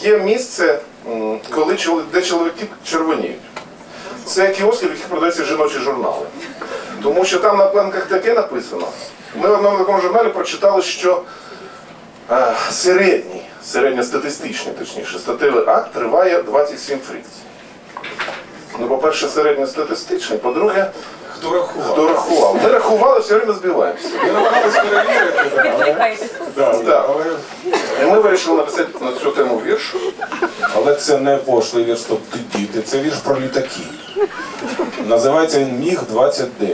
є місце, де чоловіки червоніють. Це кіоски, в яких продаються жіночі журнали. Тому що там на пленках таке написано. Ми в одному такому журналі прочитали, що середньостатистичний, точніше, статевий акт триває 27 фрикцій. Ну, по-перше, середньостатистичний, по-друге, хто рахував? Ми рахували, все время збиваємося. Ми намагалися перевірити. І ми вирішили написати на цю тему вірш. Але це не пошлий вірш, тобто діти, це вірш про літаки. Називається він Міг-29.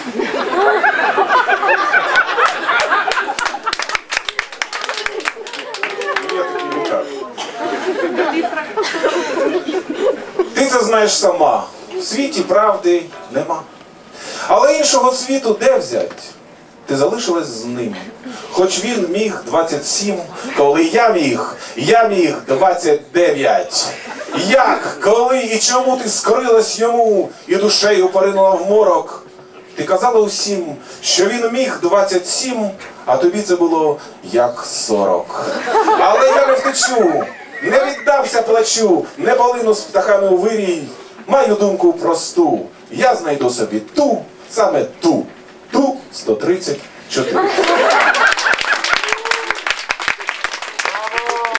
Ти це знаєш сама. В світі правди нема. Але іншого світу де взять? Ти залишилась з ним. Хоч він міг 27, коли я міг 29. Як, коли і чому ти скорилась йому і душею поринула в морок? Ти казала усім, що він міг 27, а тобі це було як 40. Але я не втечу, не віддамся плачу, не полину з птахами у вирій. Маю думку просту, я знайду собі саме ту 134.